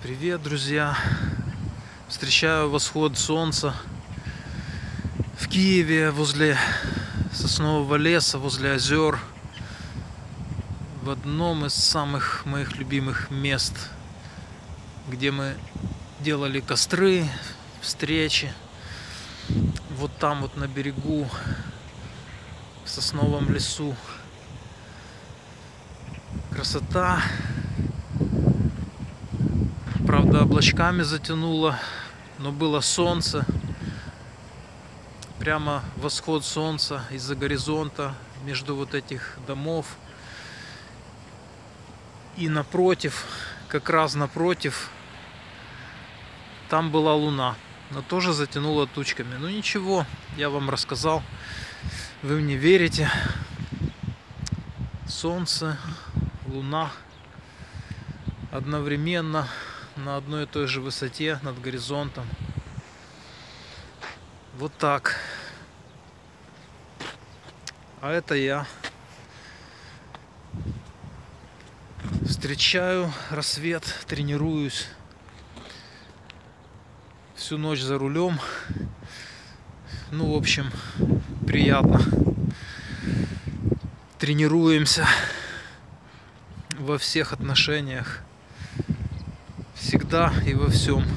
Привет, друзья! Встречаю восход солнца в Киеве, возле соснового леса, возле озер, в одном из самых моих любимых мест, где мы делали костры, встречи. Вот там вот на берегу, в сосновом лесу. Красота. Правда, облачками затянуло, но было солнце. Прямо восход солнца из-за горизонта, между вот этих домов. И напротив, как раз напротив, там была луна, но тоже затянуло тучками. Ну ничего, я вам рассказал, вы мне верите. Солнце, луна одновременно на одной и той же высоте над горизонтом. Вот так. А это я встречаю рассвет, тренируюсь. Всю ночь за рулем. Ну, в общем, приятно. Тренируемся во всех отношениях. Всегда и во всем.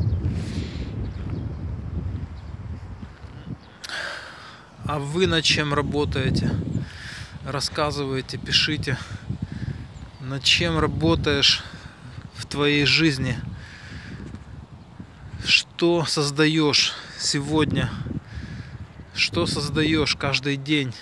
А вы над чем работаете? Рассказывайте, пишите. Над чем работаешь в твоей жизни? Что создаешь сегодня? Что создаешь каждый день?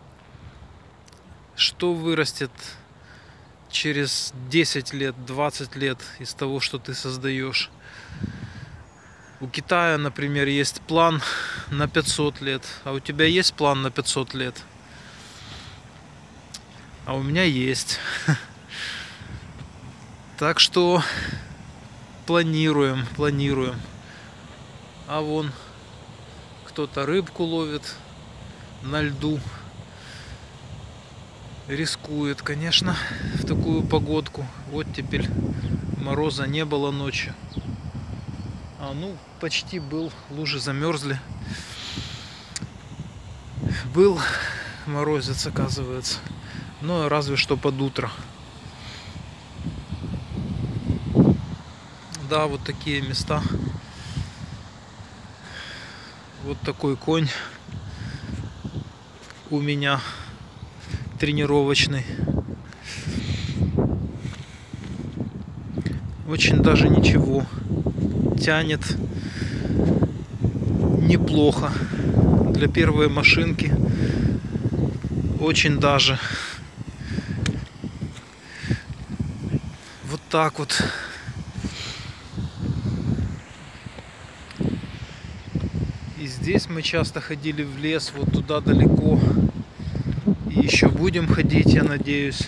Что вырастет через 10 лет, 20 лет из того, что ты создаешь? У Китая, например, есть план на 500 лет. А у тебя есть план на 500 лет? А у меня есть. Так что планируем. А вон кто-то рыбку ловит на льду. Рискует, конечно, в такую погодку. Вот теперь мороза не было ночью. Ну, почти был, лужи замерзли. Был морозец, оказывается. Но разве что под утро. Да, вот такие места. Вот такой конь у меня тренировочный. Очень даже ничего. Тянет неплохо. Для первой машинки очень даже. Вот так вот. И здесь мы часто ходили в лес, вот туда далеко. И еще будем ходить, я надеюсь.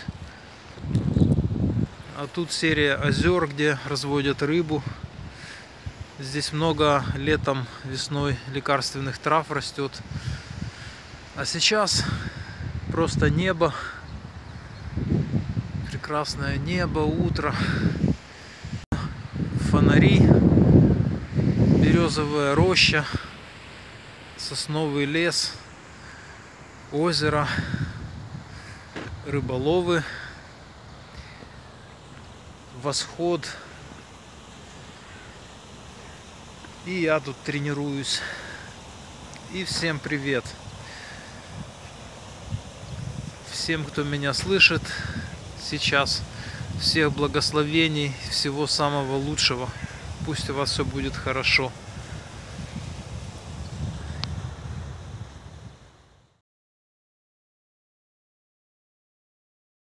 А тут серия озер, где разводят рыбу. Здесь много летом, весной лекарственных трав растет. А сейчас просто небо. Прекрасное небо, утро. Фонари. Березовая роща. Сосновый лес. Озеро. Рыболовы. Восход. И я тут тренируюсь. И всем привет. Всем, кто меня слышит сейчас. Всех благословений, всего самого лучшего. Пусть у вас все будет хорошо.